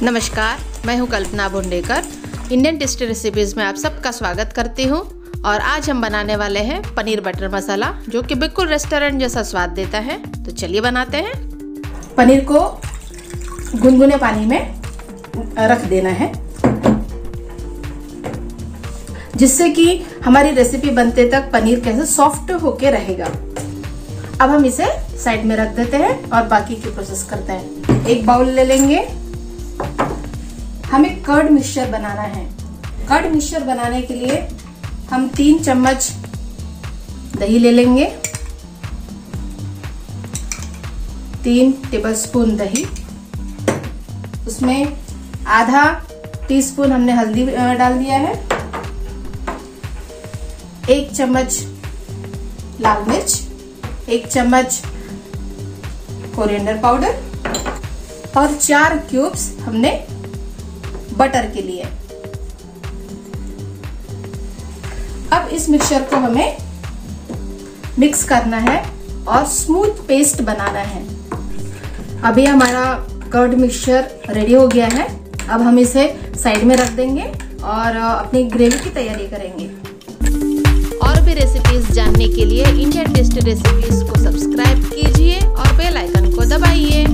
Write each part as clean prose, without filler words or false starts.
नमस्कार, मैं हूं Kalpana Bhundekar. Indian tasty recipes में आप सबका स्वागत करती हूं। और आज हम बनाने वाले हैं पनीर बटर मसाला, जो कि बिल्कुल रेस्टोरेंट जैसा स्वाद देता है। तो चलिए बनाते हैं। पनीर को गुनगुने पानी में रख देना है, जिससे कि हमारी रेसिपी बनते तक पनीर कैसे सॉफ्ट होके रहेगा। अब हम इसे साइड में रख देते हैं और बाकी की प्रोसेस करते हैं। एक बाउल ले लेंगे। हमें कर्ड मिक्सचर बनाना है। कर्ड मिक्सचर बनाने के लिए हम 3 चम्मच दही ले लेंगे, 3 टेबलस्पून दही, उसमें आधा टीस्पून हमने हल्दी डाल दिया है, 1 चम्मच लाल मिर्च, 1 चम्मच कोरिएंडर पाउडर और 4 क्यूब्स हमने बटर के लिए। अब इस मिक्सचर को हमें मिक्स करना है और स्मूथ पेस्ट बनाना है। अभी हमारा कर्ड मिक्सचर रेडी हो गया है। अब हम इसे साइड में रख देंगे और अपनी ग्रेवी की तैयारी करेंगे। और भी रेसिपीज जानने के लिए इंडियन टेस्टी रेसिपीज को सब्सक्राइब कीजिए और बेल आइकन को दबाइए।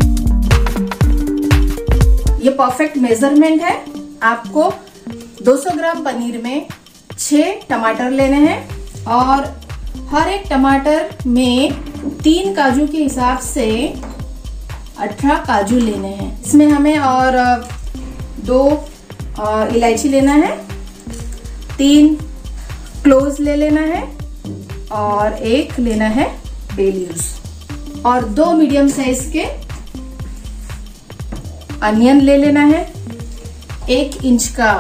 ये परफेक्ट मेजरमेंट है। आपको 200 ग्राम पनीर में 6 टमाटर लेने हैं और हर एक टमाटर में 3 काजू के हिसाब से 18 काजू लेने हैं। इसमें हमें और 2 इलायची लेना है, 3 क्लोव्स ले लेना है और 1 लेना है बे लीव्स और 2 मीडियम साइज के अनियन ले लेना है, 1 इंच का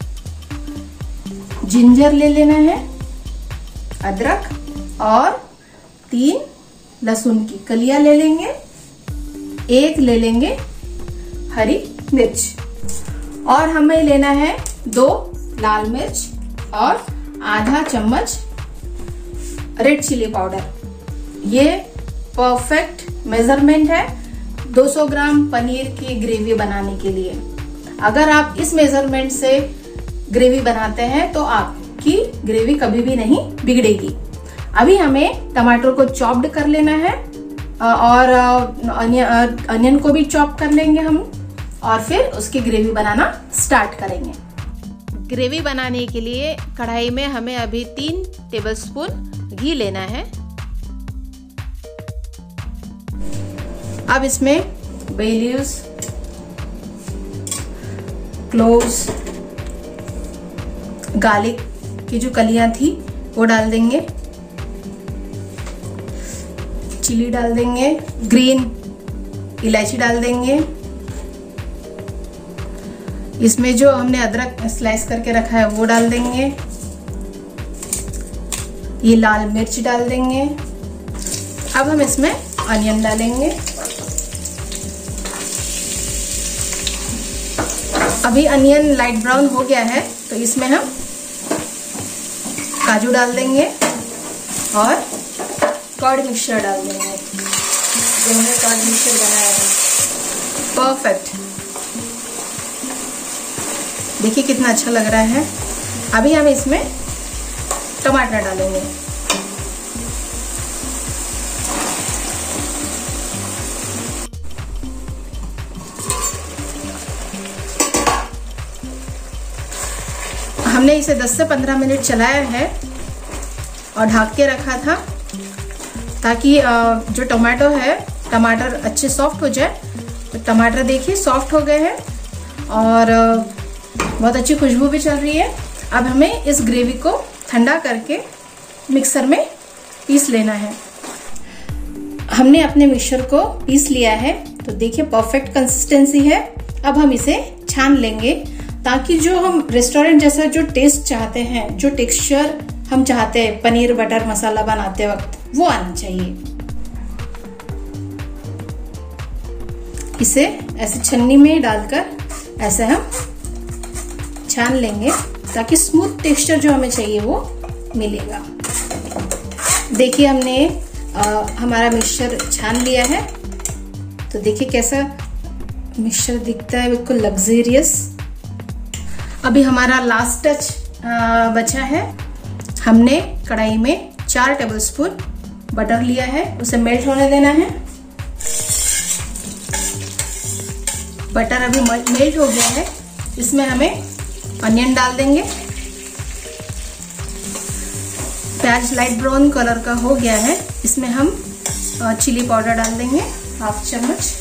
जिंजर ले लेना है, अदरक और 3 लहसुन की कलियां ले लेंगे, 1 ले लेंगे हरी मिर्च और हमें लेना है 2 लाल मिर्च और आधा चम्मच रेड चिली पाउडर। ये परफेक्ट मेजरमेंट है 200 ग्राम पनीर की ग्रेवी बनाने के लिए। अगर आप इस मेजरमेंट से ग्रेवी बनाते हैं तो आपकी ग्रेवी कभी भी नहीं बिगड़ेगी। अभी हमें टमाटर को चॉप्ड कर लेना है और अनियन को भी चॉप कर लेंगे हम और फिर उसकी ग्रेवी बनाना स्टार्ट करेंगे। ग्रेवी बनाने के लिए कढ़ाई में हमें अभी 3 टेबलस्पून घी लेना है। अब इसमें बे लीव्स, क्लोव्स, गार्लिक की जो कलियां थी वो डाल देंगे, चिली डाल देंगे, ग्रीन इलायची डाल देंगे, इसमें जो हमने अदरक स्लाइस करके रखा है वो डाल देंगे, ये लाल मिर्च डाल देंगे। अब हम इसमें अनियन डालेंगे। अभी अनियन लाइट ब्राउन हो गया है तो इसमें हम काजू डाल देंगे और कर्ड मिक्सचर डाल देंगे, जो हमने कर्ड मिक्सचर बनाया है। परफेक्ट, देखिए कितना अच्छा लग रहा है। अभी हम इसमें टमाटर डालेंगे। हमने इसे 10 से 15 मिनट चलाया है और ढक के रखा था ताकि जो टमाटर अच्छे सॉफ्ट हो जाए। तो टमाटर देखिए सॉफ्ट हो गए हैं और बहुत अच्छी खुशबू भी चल रही है। अब हमें इस ग्रेवी को ठंडा करके मिक्सर में पीस लेना है। हमने अपने मिक्सचर को पीस लिया है तो देखिए परफेक्ट कंसिस्टेंसी है। अब हम इसे छान लेंगे ताकि जो हम रेस्टोरेंट जैसा जो टेस्ट चाहते हैं, जो टेक्सचर हम चाहते हैं पनीर बटर मसाला बनाते वक्त, वो आना चाहिए। इसे ऐसे छन्नी में डालकर ऐसे हम छान लेंगे ताकि स्मूथ टेक्सचर जो हमें चाहिए वो मिलेगा। देखिए हमने हमारा मिक्सचर छान लिया है तो देखिए कैसा मिक्सचर दिखता है बिल्कुल लग्जरियस। अभी हमारा लास्ट टच बचा है। हमने कढ़ाई में 4 टेबलस्पून बटर लिया है, उसे मेल्ट होने देना है। बटर अभी मेल्ट हो गया है, इसमें हमें अनियन डाल देंगे। प्याज लाइट ब्राउन कलर का हो गया है, इसमें हम चिली पाउडर डाल देंगे 1/2 चम्मच।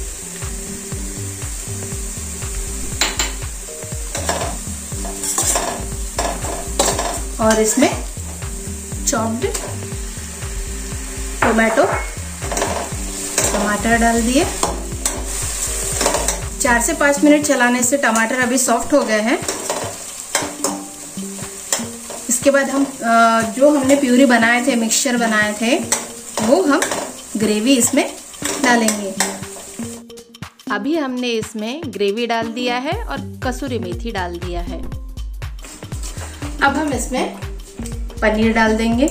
और इसमें चॉप्ड टमाटर डाल दिए। 4 से 5 मिनट चलाने से टमाटर अभी सॉफ्ट हो गए हैं। इसके बाद हम जो हमने प्यूरी बनाए थे, मिक्सचर बनाए थे, वो हम ग्रेवी इसमें डालेंगे। अभी हमने इसमें ग्रेवी डाल दिया है और कसूरी मेथी डाल दिया है। अब हम इसमें पनीर डाल देंगे।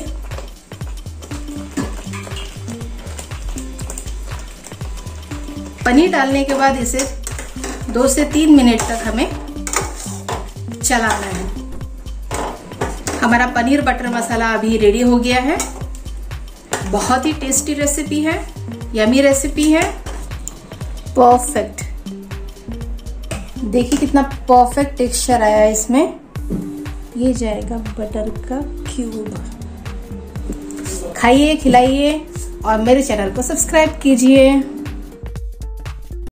पनीर डालने के बाद इसे 2 से 3 मिनट तक हमें चलाना है। हमारा पनीर बटर मसाला अभी रेडी हो गया है। बहुत ही टेस्टी रेसिपी है, यमी रेसिपी है, परफेक्ट। देखिए कितना परफेक्ट टेक्सचर आया है इसमें। ये जाएगा बटर का क्यूब। खाइए, खिलाइए और मेरे चैनल को सब्सक्राइब कीजिए।